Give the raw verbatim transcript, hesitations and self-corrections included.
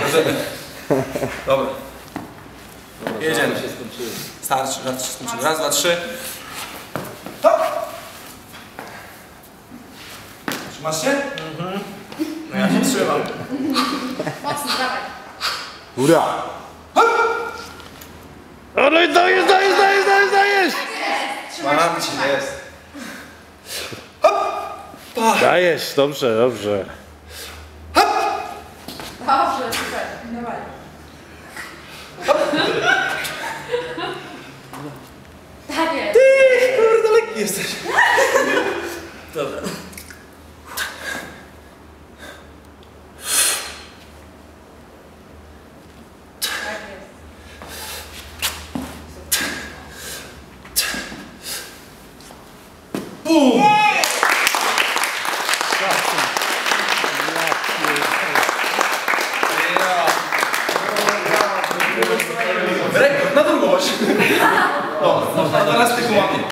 Dobra. Jedziemy. Starczy, żarty się skończyły. Raz, dwa, trzy. Hop! Trzymasz się? Mhm. No ja się trzymam. Mocno, dawaj. Ura! O, no i dajesz, dajesz, dajesz, dajesz, dajesz! Trzymaj się, trzymaj. jest. Dajesz, dobrze, dobrze. Dobrze, super. Dawaj. Tak jest. Ty, kurde, lekki jesteś. Dobra. Tak jest. Bum! Rekord na długość. No, teraz tylko ładnie.